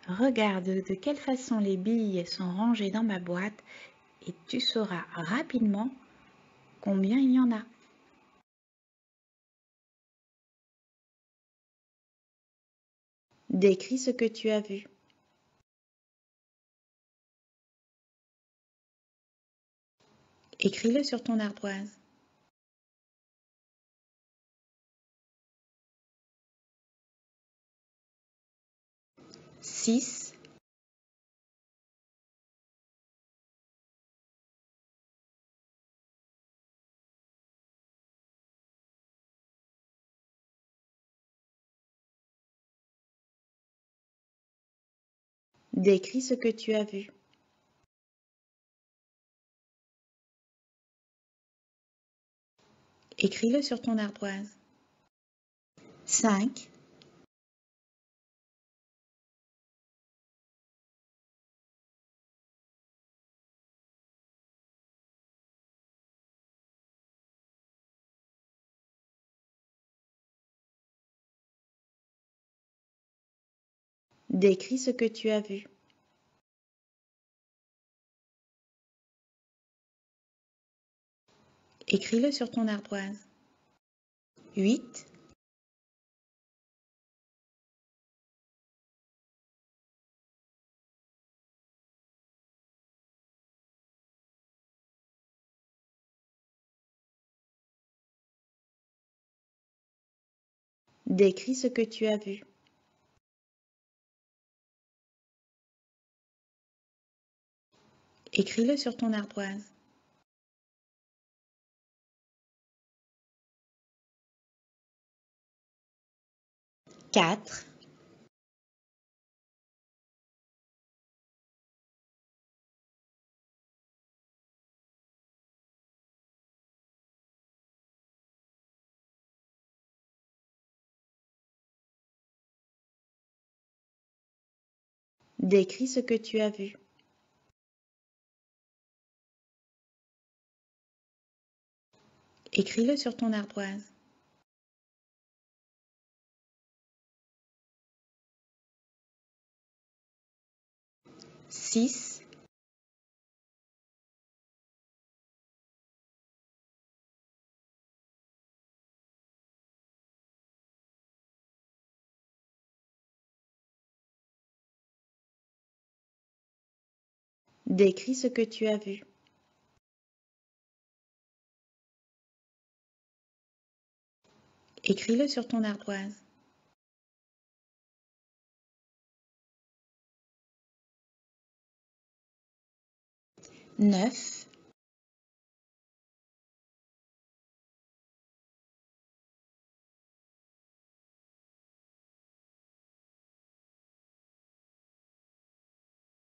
Regarde de quelle façon les billes sont rangées dans ma boîte et tu sauras rapidement combien il y en a. Décris ce que tu as vu. Écris-le sur ton ardoise. Six. Décris ce que tu as vu. Écris-le sur ton ardoise. 5. Décris ce que tu as vu. Écris-le sur ton ardoise. 8. Décris ce que tu as vu. Écris-le sur ton ardoise. 4. Décris ce que tu as vu. Écris-le sur ton ardoise. 6. Décris ce que tu as vu. Écris-le sur ton ardoise. 9.